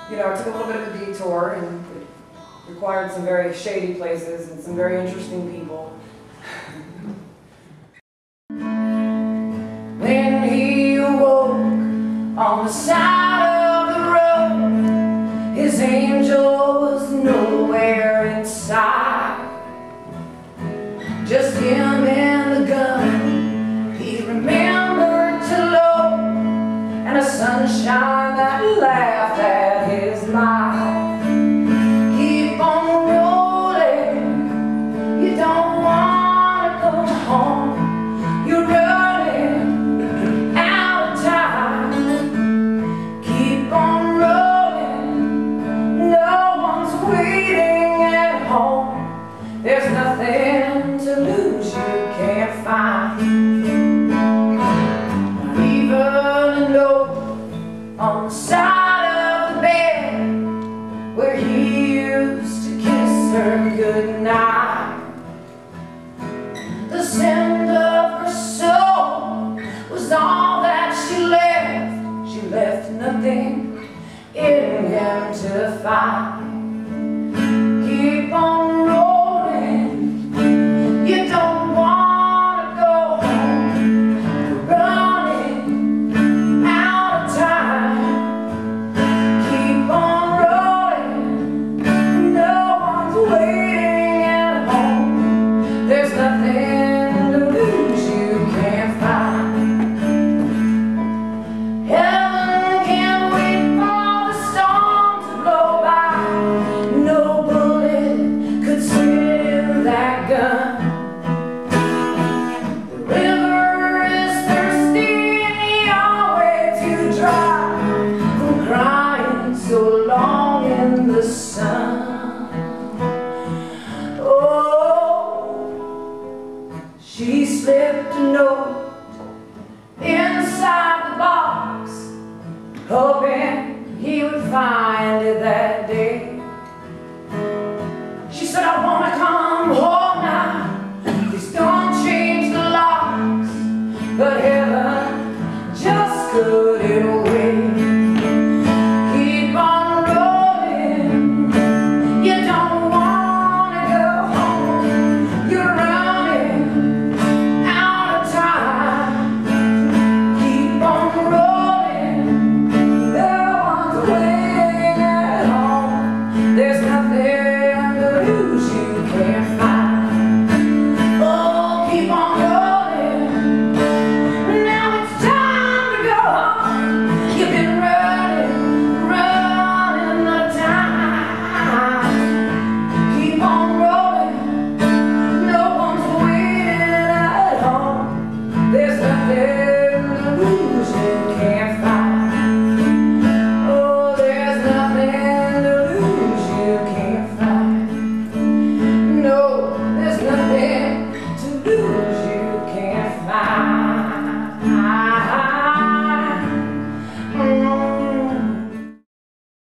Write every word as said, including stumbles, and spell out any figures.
you know, it took a little bit of a detour and it required some very shady places and some very interesting people. When he awoke on the side of the road, his angel was nowhere in sight. Just him and the gun he remembered to load, and a sunshine that laughed at his life. Keep on rolling, you don't want to go home, you're running out of time. Keep on rolling, no one's waiting at home, there's nothing to lose you can't find. Not even a note on the side of the bed where he used to kiss her goodnight. The scent of her soul was all that she left. She left nothing in him to find. Keep on rolling, you don't want to go home, you're running out of time. Keep on rolling, no one's waiting at home, there's nothing to lose you can't find. Heaven can't wait for the storm to blow by, no bullet could sit in that gun. The river is thirsty and you're way too dry from crying so long in the sun. Oh, she slipped a note inside the box, hoping he would find it there.